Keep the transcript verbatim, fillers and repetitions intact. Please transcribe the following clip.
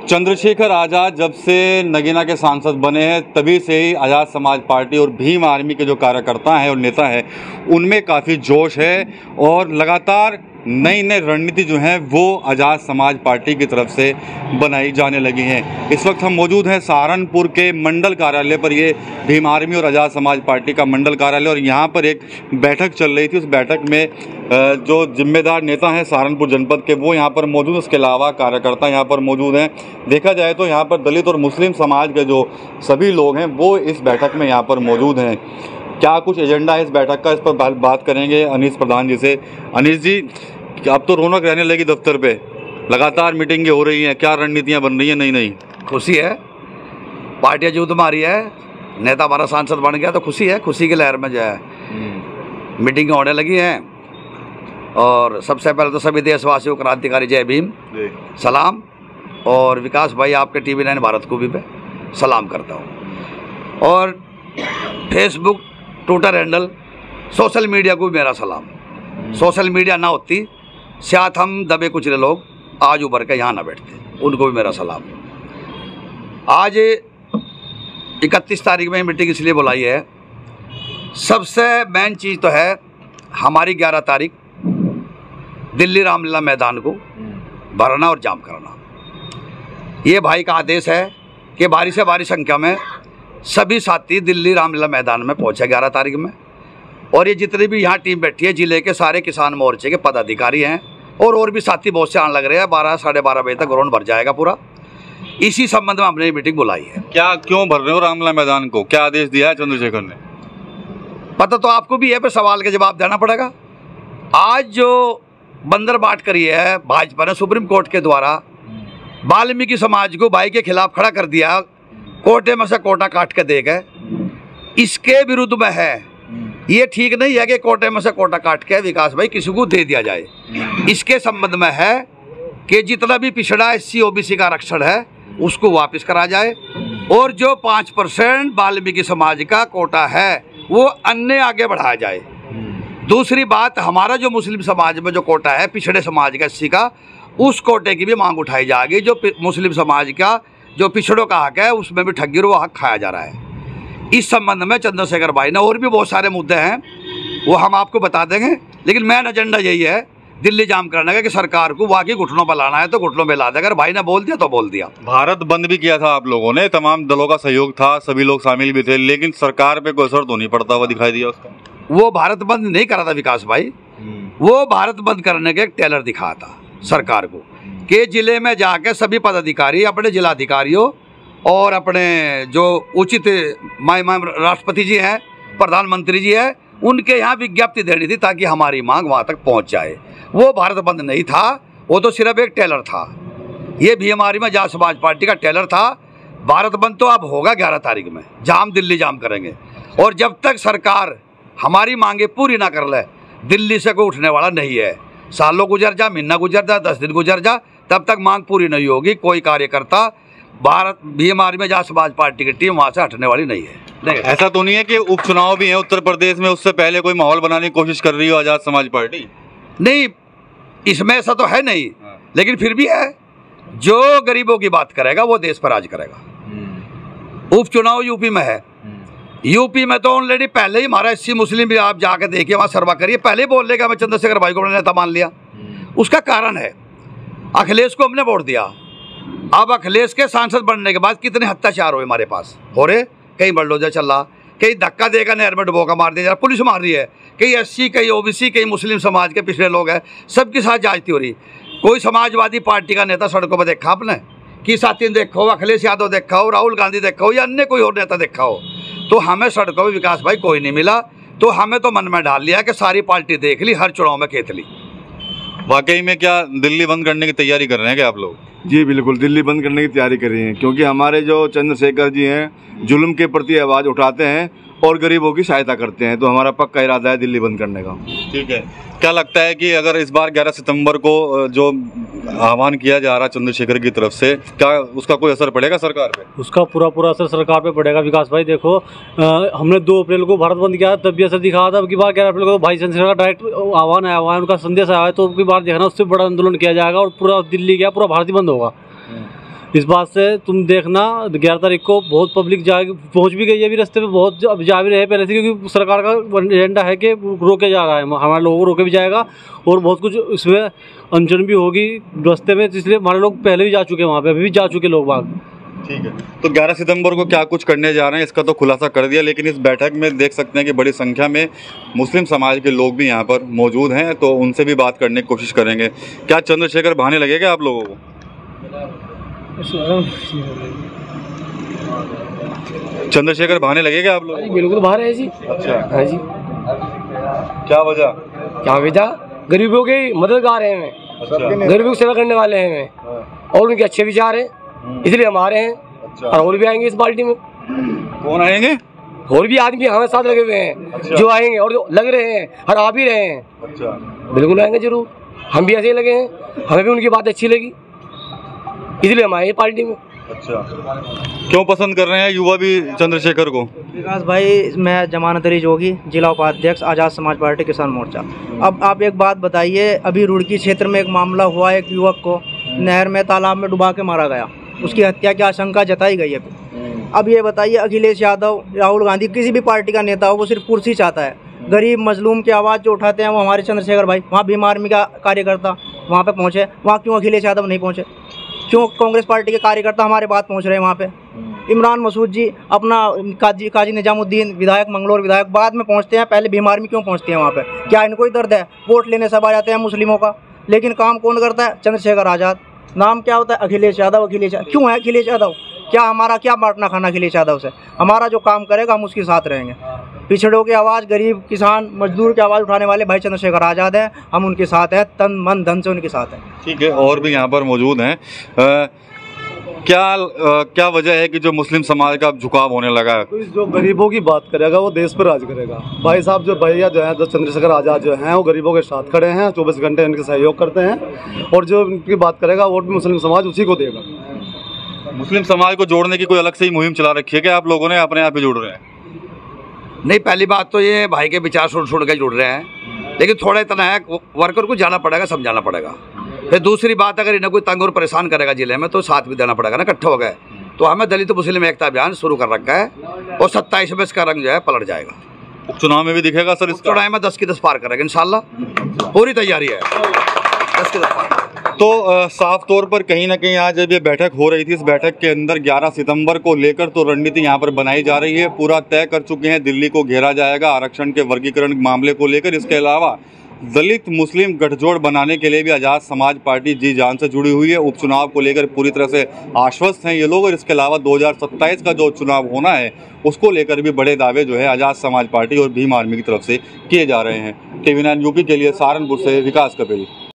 चंद्रशेखर आज़ाद जब से नगीना के सांसद बने हैं तभी से ही आज़ाद समाज पार्टी और भीम आर्मी के जो कार्यकर्ता हैं और नेता हैं उनमें काफ़ी जोश है और लगातार नई नई रणनीति जो है वो आज़ाद समाज पार्टी की तरफ से बनाई जाने लगी हैं। इस वक्त हम मौजूद हैं सहारनपुर के मंडल कार्यालय पर। ये भीम आर्मी और आज़ाद समाज पार्टी का मंडल कार्यालय और यहाँ पर एक बैठक चल रही थी। उस बैठक में जो जिम्मेदार नेता हैं सहारनपुर जनपद के वो यहाँ पर मौजूद, उसके अलावा कार्यकर्ता यहाँ पर मौजूद हैं। देखा जाए तो यहाँ पर दलित और मुस्लिम समाज के जो सभी लोग हैं वो इस बैठक में यहाँ पर मौजूद हैं। क्या कुछ एजेंडा है इस बैठक का, इस पर बात करेंगे अनीस प्रधान जी से। अनीस जी, अब तो रौनक रहने लगी दफ्तर पे, लगातार मीटिंगें हो रही हैं, क्या रणनीतियां बन रही हैं? नई नई खुशी है, पार्टियां जूत मारी है, नेता हमारा सांसद बन गया तो खुशी है। खुशी की लहर में जो है मीटिंगें होने लगी हैं। और सबसे पहले तो सभी देशवासियों को क्रांतिकारी जय भीम सलाम, और विकास भाई आपके टीवी नाइन भारत को भी पे सलाम करता हूँ। और Facebook, Twitter handle, social media को भी मेरा सलाम। सोशल मीडिया ना होती शायद हम दबे कुचले लोग आज उभर के यहाँ ना बैठते, उनको भी मेरा सलाम। आज इकतीस तारीख में मीटिंग इसलिए बुलाई है, सबसे मेन चीज़ तो है हमारी ग्यारह तारीख दिल्ली रामलीला मैदान को भरना और जाम करना। ये भाई का आदेश है कि भारी से भारी संख्या में सभी साथी दिल्ली रामलीला मैदान में पहुँचे ग्यारह तारीख में। और ये जितने भी यहाँ टीम बैठी है जिले के सारे किसान मोर्चे के पदाधिकारी हैं और और भी साथी बहुत से आने लग रहे हैं। बारह साढ़े बारह बजे तक ग्राउंड भर जाएगा पूरा। इसी संबंध में हमने ये मीटिंग बुलाई है। क्या, क्यों भर रहे हो रामलीला मैदान को, क्या आदेश दिया है चंद्रशेखर ने? पता तो आपको भी है, पर सवाल का जवाब देना पड़ेगा। आज जो बंदर बाट करी है भाजपा ने सुप्रीम कोर्ट के द्वारा, वाल्मीकि समाज को भाई के खिलाफ खड़ा कर दिया, कोटे में से कोटा काट के दे गए, इसके विरुद्ध में है। ये ठीक नहीं है कि कोटे में से कोटा काट के विकास भाई किसी को दे दिया जाए। इसके संबंध में है कि जितना भी पिछड़ा S C O B C का आरक्षण है उसको वापस करा जाए, और जो पाँच परसेंट वाल्मीकि समाज का कोटा है वो अन्य आगे बढ़ाया जाए। दूसरी बात, हमारा जो मुस्लिम समाज में जो कोटा है पिछड़े समाज का एस सी का, उस कोटे की भी मांग उठाई जाएगी। जो मुस्लिम समाज का जो पिछड़ों का हक है उसमें भी ठगी वो हक खाया जा रहा है। इस संबंध में चंद्रशेखर भाई ने और भी बहुत सारे मुद्दे हैं, वो हम आपको बता देंगे। लेकिन मेन एजेंडा यही है दिल्ली जाम करने का कि सरकार को वाकई घुटनों पर लाना है तो घुटनों पर ला दे। अगर भाई ने बोल दिया तो बोल दिया। भारत बंद भी किया था आप लोगों ने, तमाम दलों का सहयोग था, सभी लोग शामिल भी थे, लेकिन सरकार पे कोई असर तो नहीं पड़ता हुआ दिखाई दिया उसका। वो भारत बंद नहीं करा था विकास भाई, वो भारत बंद करने के एक टेलर दिखाया था सरकार को कि जिले में जाके सभी पदाधिकारी अपने जिलाधिकारियों और अपने जो उचित माय माय राष्ट्रपति जी हैं, प्रधानमंत्री जी हैं, उनके यहाँ विज्ञप्ति देनी थी ताकि हमारी मांग वहाँ तक पहुँच जाए। वो भारत बंद नहीं था, वो तो सिर्फ एक टेलर था। ये भी हमारी में आज़ाद समाज पार्टी का टेलर था। भारत बंद तो अब होगा ग्यारह तारीख में, जाम दिल्ली जाम करेंगे। और जब तक सरकार हमारी मांगे पूरी ना कर ले, दिल्ली से कोई उठने वाला नहीं है। सालों गुजर जा, महीना गुजर जा, दस दिन गुजर जा, तब तक मांग पूरी नहीं होगी। कोई कार्यकर्ता भारत भीम आर्मी आज़ाद समाज पार्टी की टीम वहाँ से हटने वाली नहीं है। नहीं, ऐसा तो नहीं है कि उपचुनाव भी है उत्तर प्रदेश में, उससे पहले कोई माहौल बनाने की कोशिश कर रही हो आज़ाद समाज पार्टी? नहीं, इसमें ऐसा तो है नहीं, लेकिन फिर भी है, जो गरीबों की बात करेगा वो देश पर राज करेगा। उपचुनाव यूपी में है, यूपी में तो ऑलरेडी पहले ही हमारा एस सी मुस्लिम भी आप जाकर देखिए, वहाँ सर्वा करिए, पहले बोल लेगा मैं चंद्रशेखर भाई को अपने नेता मान लिया। उसका कारण है अखिलेश को हमने वोट दिया। अब अखिलेश के सांसद बनने के बाद कितने अत्याचार हुए हमारे पास हो रहे, कहीं बलडोजर चल रहा, कहीं धक्का देकर नहर में डुबोका मार दिया जा रहा, पुलिस मार रही है, कहीं एससी, कहीं ओबीसी, कहीं मुस्लिम समाज के पिछड़े लोग हैं, सबके साथ जांचती हो रही। कोई समाजवादी पार्टी का नेता सड़कों पर देखा आपने कि साथी देखा हो, अखिलेश यादव देखा हो, राहुल गांधी देखा हो या अन्य कोई और नेता देखा हो? तो हमें सड़कों पर विकास भाई कोई नहीं मिला। तो हमें तो मन में डाल लिया कि सारी पार्टी देख ली, हर चुनाव में खेत ली। वाकई में क्या दिल्ली बंद करने की तैयारी कर रहे हैं क्या आप लोग? जी बिल्कुल, दिल्ली बंद करने की तैयारी कर रही हैं, क्योंकि हमारे जो चंद्रशेखर जी हैं जुल्म के प्रति आवाज़ उठाते हैं और गरीबों की सहायता करते हैं। तो हमारा पक्का इरादा है दिल्ली बंद करने का। ठीक है, क्या लगता है कि अगर इस बार ग्यारह सितंबर को जो आह्वान किया जा रहा चंद्रशेखर की तरफ से, क्या उसका कोई असर पड़ेगा सरकार पे? उसका पूरा पूरा असर सरकार पे पड़ेगा विकास भाई। देखो आ, हमने दो अप्रैल को भारत बंद किया तब भी असर दिखा था। अब की बार ग्यारह अप्रैल को भाई चंद्रशेखर का डायरेक्ट आह्वान आया हुआ है, उनका संदेश आया है, तो अब की बार देखना उससे बड़ा आंदोलन किया जाएगा और पूरा दिल्ली क्या पूरा भारत ही बंद होगा। इस बात से तुम देखना ग्यारह तारीख को बहुत पब्लिक जा पहुंच भी गई है, अभी रास्ते पे बहुत अब जा भी रहे हैं पहले से, क्योंकि सरकार का एजेंडा है कि रोके जा रहा है, हमारे लोगों को रोके भी जाएगा और बहुत कुछ इसमें अनशन भी होगी रास्ते में, इसलिए हमारे लोग पहले भी जा चुके हैं वहाँ पे, अभी भी जा चुके लोग बाग। ठीक है, तो ग्यारह सितंबर को क्या कुछ करने जा रहे हैं इसका तो खुलासा कर दिया, लेकिन इस बैठक में देख सकते हैं कि बड़ी संख्या में मुस्लिम समाज के लोग भी यहाँ पर मौजूद हैं, तो उनसे भी बात करने की कोशिश करेंगे। क्या चंद्रशेखर बहाने लगेगा आप लोगों को? चंद्रशेखर बहाने लगेगा आप लोग? बिल्कुल बाहर है जी। अच्छा, हाँ जी। क्या वजह? क्या वजह? गरीबों की मददगार हैं हमें, अच्छा, गरीबों की सेवा करने वाले हैं हमें, और उनके अच्छे विचार हैं, इसलिए हमारे हैं। अच्छा, और और भी आएंगे इस पार्टी में। कौन आएंगे? और भी आदमी हमारे साथ लगे हुए हैं। अच्छा, जो आएंगे और जो लग रहे हैं और आ भी रहे हैं। अच्छा, बिल्कुल आएंगे जरूर, हम भी ऐसे ही लगे हैं, हमें भी उनकी बात अच्छी लगी, इसलिए हम आए पार्टी में। अच्छा, क्यों पसंद कर रहे हैं युवा भी चंद्रशेखर को? विकास भाई, मैं जमानत अली जोगी, जिला उपाध्यक्ष आज़ाद समाज पार्टी किसान मोर्चा। अब आप एक बात बताइए, अभी रुड़की क्षेत्र में एक मामला हुआ, एक युवक को नहर में तालाब में डुबा के मारा गया, उसकी हत्या की आशंका जताई गई है। अब ये बताइए, अखिलेश यादव, राहुल गांधी, किसी भी पार्टी का नेता हो, वो सिर्फ कुर्सी चाहता है। गरीब मजलूम की आवाज़ जो उठाते हैं वो हमारे चंद्रशेखर भाई, वहाँ भीम आर्मी का कार्यकर्ता वहाँ पे पहुँचे, वहाँ क्यों अखिलेश यादव नहीं पहुँचे? क्यों कांग्रेस पार्टी के कार्यकर्ता हमारे बात पहुँच रहे हैं वहाँ पे? इमरान मसूद जी, अपना काजी काजी निजामुद्दीन विधायक, मंगलौर विधायक, बाद में पहुँचते हैं, पहले भीम आर्मी क्यों पहुँचती है वहाँ पे? क्या इनको ही दर्द है? वोट लेने सब आ जाते हैं मुस्लिमों का, लेकिन काम कौन करता है? चंद्रशेखर आज़ाद। नाम क्या होता है? अखिलेश यादव। अखिलेश क्यों है अखिलेश यादव? क्या हमारा क्या बांटना खाना अखिलेश यादव से? हमारा जो काम करेगा हम उसके साथ रहेंगे। पिछड़ों की आवाज़, गरीब, किसान, मजदूर की आवाज़ उठाने वाले भाई चंद्रशेखर आज़ाद हैं, हम उनके साथ हैं, तन मन धन से उनके साथ हैं। ठीक है, और भी यहाँ पर मौजूद हैं। आ, क्या आ, क्या वजह है कि जो मुस्लिम समाज का झुकाव होने लगा है? तो जो गरीबों की बात करेगा वो देश पर राज करेगा। भाई साहब जो भैया जो है, जो चंद्रशेखर आज़ाद जो हैं, वो गरीबों के साथ खड़े हैं, चौबीस घंटे उनके सहयोग करते हैं, और जो उनकी बात करेगा वोट भी मुस्लिम समाज उसी को देगा। मुस्लिम समाज को जोड़ने की कोई अलग से ही मुहिम चला रखी है क्या आप लोगों ने? अपने आप ही जुड़ रहे हैं? नहीं, पहली बात तो ये भाई के विचार सुन सुन के जुड़ रहे हैं, लेकिन थोड़ा इतना है, वर्कर को जाना पड़ेगा, समझाना पड़ेगा। फिर दूसरी बात, अगर इन्हें कोई तंग और परेशान करेगा जिले में तो साथ भी देना पड़ेगा ना, इकट्ठे हो गए तो हमें दलित मुस्लिम एकता अभियान शुरू कर रखा है, और सत्ताईस में इसका रंग जो है पलट जाएगा। उपचुनाव में भी दिखेगा सर इसका? चुनाव में दस की दस पार करेगा इंशाल्लाह, पूरी तैयारी है, दस की दस पार। तो आ, साफ तौर पर कहीं ना कहीं आज जब ये बैठक हो रही थी, इस बैठक के अंदर ग्यारह सितंबर को लेकर तो रणनीति यहाँ पर बनाई जा रही है, पूरा तय कर चुके हैं, दिल्ली को घेरा जाएगा आरक्षण के वर्गीकरण मामले को लेकर। इसके अलावा दलित मुस्लिम गठजोड़ बनाने के लिए भी आज़ाद समाज पार्टी जी जान से जुड़ी हुई है। उपचुनाव को लेकर पूरी तरह से आश्वस्त हैं ये लोग, और इसके अलावा दो हज़ार सत्ताईस का जो चुनाव होना है उसको लेकर भी बड़े दावे जो है आज़ाद समाज पार्टी और भीम आर्मी की तरफ से किए जा रहे हैं। टीवी नाइन यूपी के लिए सहारनपुर से विकास कपिल।